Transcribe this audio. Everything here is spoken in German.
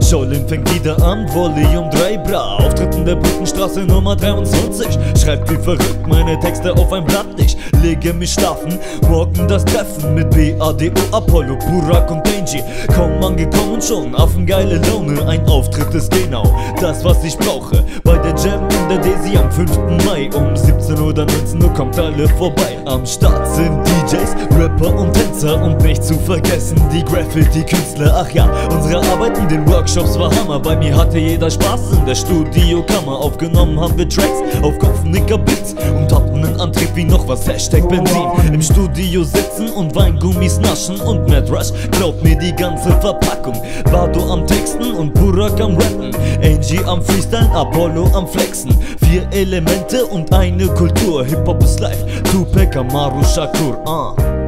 Shaolin fängt wieder an, Volume 3, bra. Auftritt in der Brückenstraße Nummer 23. Schreibt wie verrückt meine Texte auf ein Blatt. Ich lege mich schlafen, morgen das Treffen mit BADO, Apollo, Burak und Benji. Kaum angekommen schon, affengeile Laune. Ein Auftritt ist genau das, was ich brauche. Bei der Jam in der Desi am 5. Mai um 17 oder 19 Uhr kommt alle vorbei. Am Start sind DJs, Rapper und Tänzer und nicht zu vergessen die Graffiti-Künstler. Ach ja, unsere Arbeit in den Workshops war Hammer. Bei mir hatte jeder Spaß in der Studiokammer. Aufgenommen haben wir Tracks auf Kopfnicker Beats und hatten einen Antrieb wie noch was, Hashtag Benzin. Im Studio sitzen und Weingummis naschen und Mad Rush klaut mir die ganze Verpackung. Bado am Texten und Burak am Rappen, Angie am Freestyle, Apollo am Flexen. 4 Elemente und eine Kultur, Hip-Hop ist live, Tupac, Amaru, Shakur,